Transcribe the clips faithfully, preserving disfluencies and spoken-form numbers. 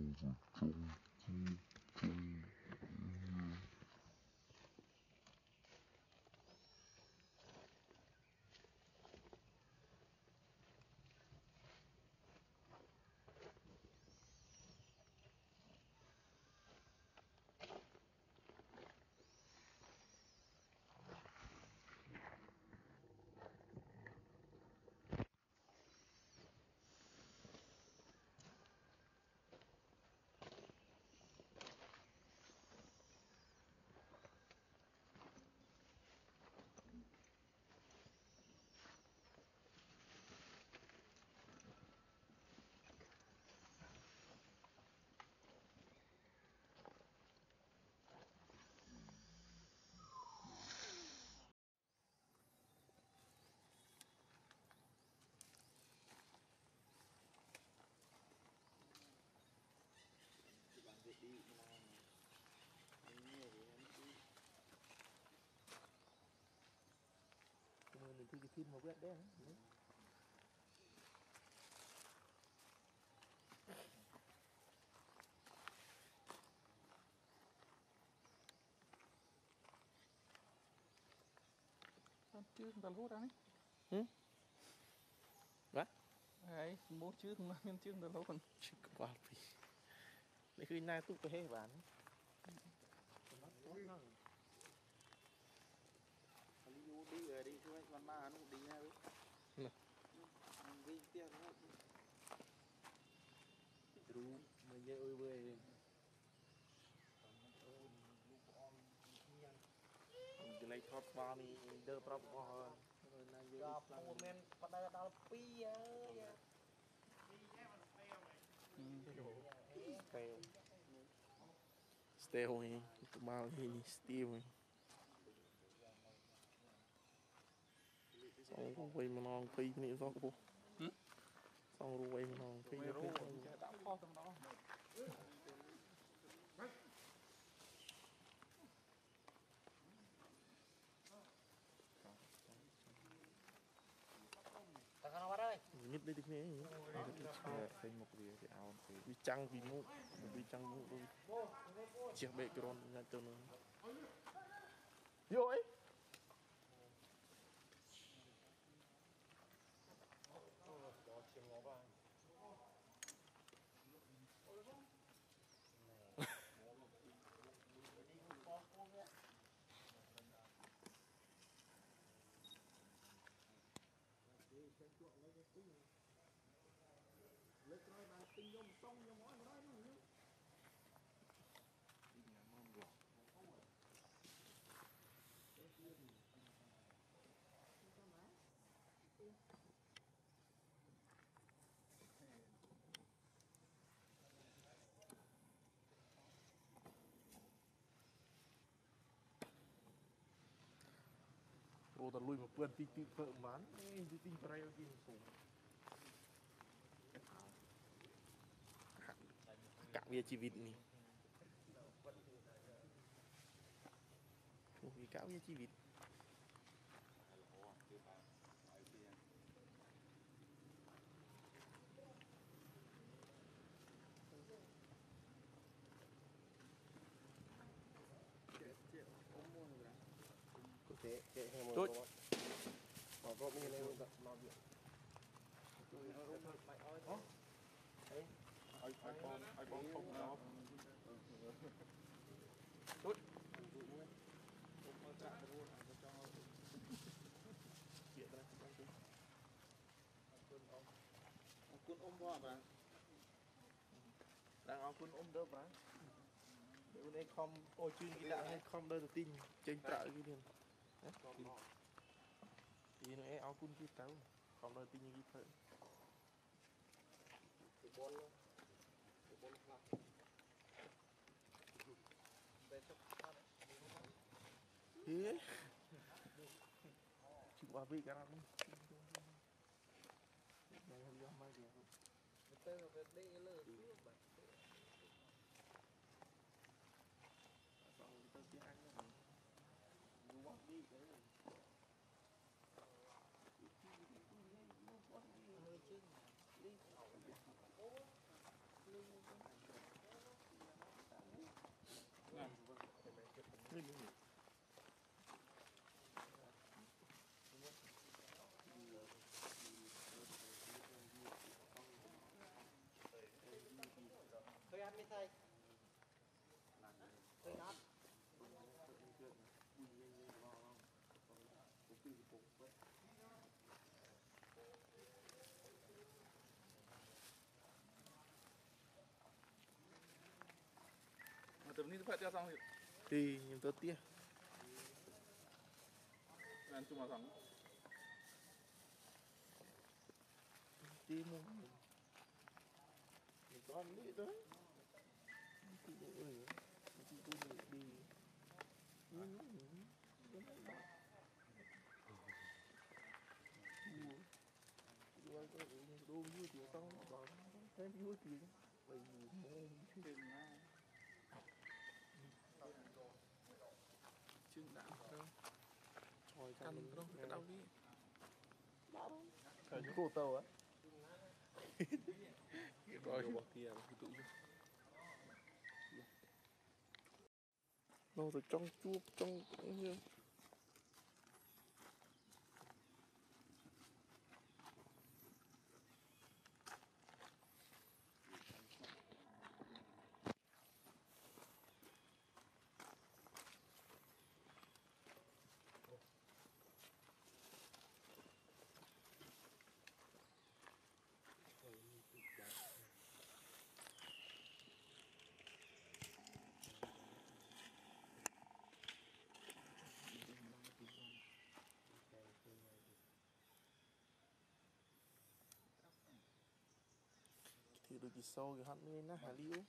Việc đi mà nhiều thì em đi mình thì cái phim một biết đấy chứ tao hút ra đấy ừ vậy ấy bố chứ không nên chứ tao hút còn chứ quá phí để khi nay tụi cái hết bán đi rồi đi thôi con ma nó đi nha đi tiền nó rú mình dễ ơi về cái này thoát vào đi đỡ prop vào rồi này giờ men bắt đầu đào pi ơi steel steel này tụi mau thì steel này xong rồi quay mà non phi này sao cô xong rồi quay mà non phi đã pho trong đó ta không bắt ơi nhất đây được nè thành một cái cái áo vì trăng vì mũ vì trăng mũ chiếc bệ cái con nhà cho nó vô ấy lấy cái bàn tinh vô xong vô mỗi cái đó nữa đi nhà mong được ô ta lui một vườn tí tí phở mán tí tí phải đi xuống cả bia chi vịt này vì cả bia chi vịt Kệ kệ hay một con bỏ con như này luôn nó điện đấy ai ai con ai con không đó tốt quân ôm qua mà đang ông quân ôm đỡ mà để bên đây không ôi chuyên cái đã hay không đơn tin trên trợ cái tiền thì nó áo quân kia tao không đơn tin như cái thợ cái con cái con khác thế chị qua vị cái nào này không dám mai gì không tên là về đây là xong tôi sẽ ăn nó rồi bóc đi cái hơi chứ đi khơi luôn. Khơi ăn đi thầy. Khơi nát. Mà từនេះទៅផ្លែxong rồi. ទីខ្ញុំទៅទៀត Ăn chung mà xong. ទីនោះមិនក៏នេះទៅទីនេះអើយទីទូនេះឌីហឹមមិនបាក់យល់ទៅដូរយូរទៀតxongបងតែយូរទៀតបីម៉ោង Thêm na. Chương đã đâu. Thôi Căn đâu cái đâu đi. Thời cô tàu á. Rồi bỏ kia cái tụi chứ. Nó từ trong chuốc trong như thì được gì sâu thì hắn mới nó hả liu.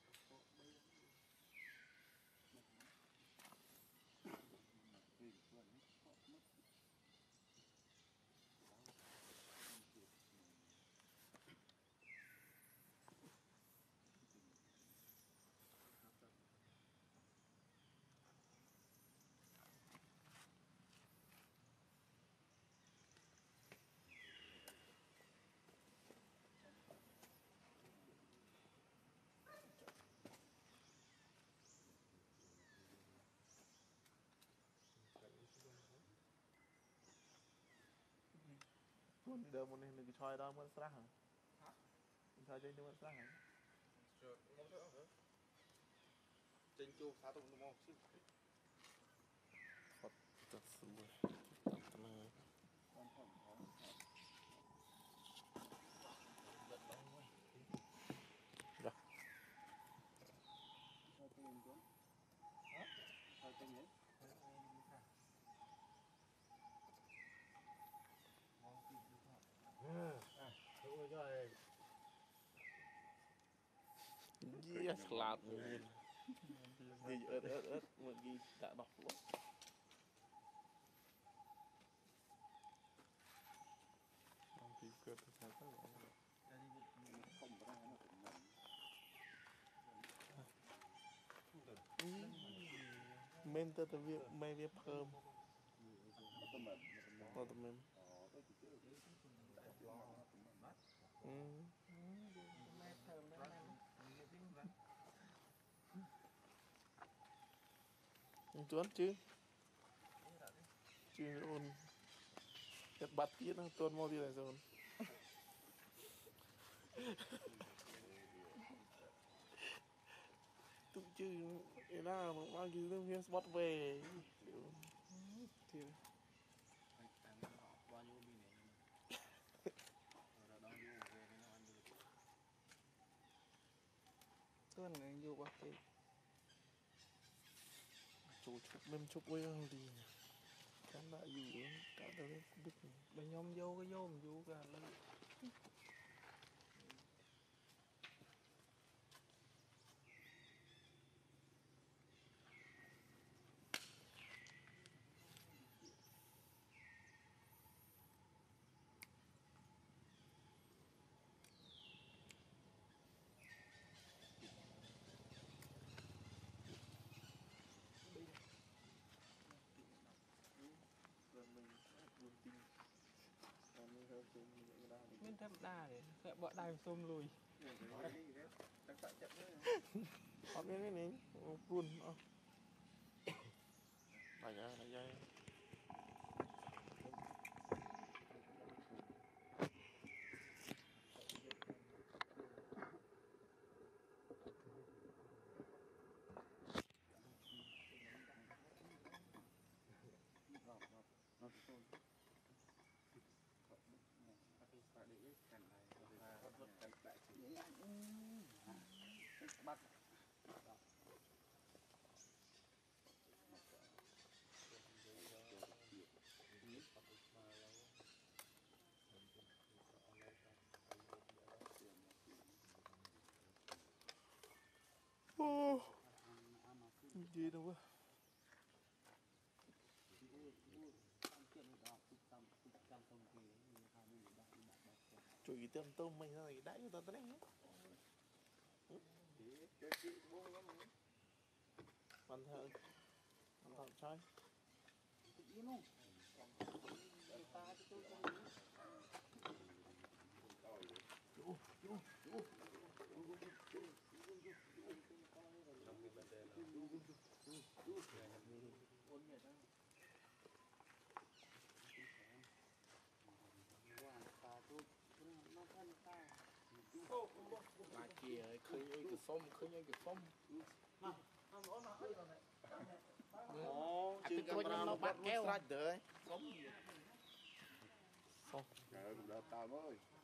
Muốn đi đâu muốn đi cái choi đó muốn sát hả? Hả? Choi trên muốn sát hả? Rồi, không sao hả? Trên chu phá tụng đúng không? Chứ. Phật thật sự thật mà. Con không có. Rồi. Sao tên chứ? Hả? Sao tên nhỉ? À, đúng rồi. Yes, lạt nhìn. Gì ớt ớt ớt một gì đã đọc luôn. Không thì cơ thì sao có lẽ. Không có ra nó cũng Mình tới tới việc mấy việc thơm. tôm mềm. Nó tụi mình. Ừ. Tuấn chứ chứ ôn cái bắt tiết nó tuôn mau đi lại rồi tụi chứ cái nào mà bao nhiêu thứ viên spot về thì Bao nhiêu bi này. Rồi đang vô về cái nó ăn được. Tuần này vô qua cái chủ chụp mềm chụp với không đi cái lại dù cả đâu biết bên nhóm vô cái vô mình vô cả lên. Mình thèm đa để sẽ bỏ đai xôm lùi. họ biết cái này luôn phải nhá này dây ô gì đâu quá chửi tiêm tôm mình ra này đã cho tao tới đấy hoàn thợ hoàn thợ trai mà kìa khơi ơi cái phong khơi ơi cái phong chứ cái nó bắt kéo đấy phong Trời ơi, đợt tao mới